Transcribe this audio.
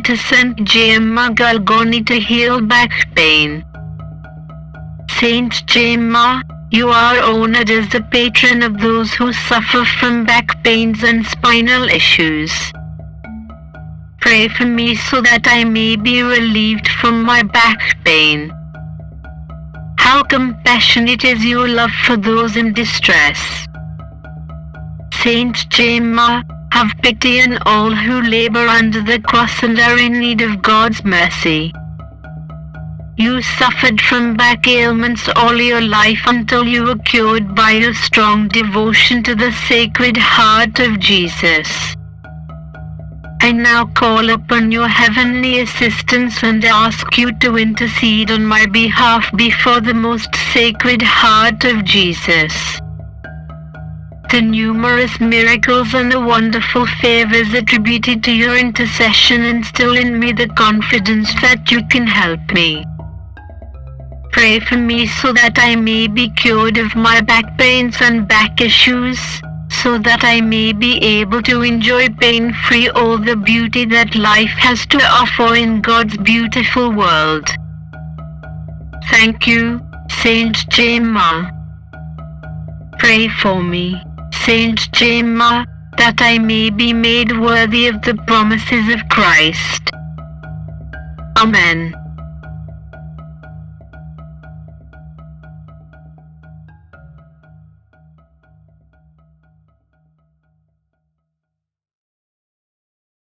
to Saint Gemma Galgani to heal back pain. Saint Gemma, you are honored as the patron of those who suffer from back pains and spinal issues. Pray for me so that I may be relieved from my back pain. How compassionate is your love for those in distress. Saint Gemma, have pity on all who labor under the cross and are in need of God's mercy. You suffered from back ailments all your life until you were cured by your strong devotion to the Sacred Heart of Jesus. I now call upon your heavenly assistance and ask you to intercede on my behalf before the most Sacred Heart of Jesus. The numerous miracles and the wonderful favors attributed to your intercession instill in me the confidence that you can help me. Pray for me so that I may be cured of my back pains and back issues, so that I may be able to enjoy pain-free all the beauty that life has to offer in God's beautiful world. Thank you, Saint Gemma. Pray for me, Saint Gemma, that I may be made worthy of the promises of Christ. Amen.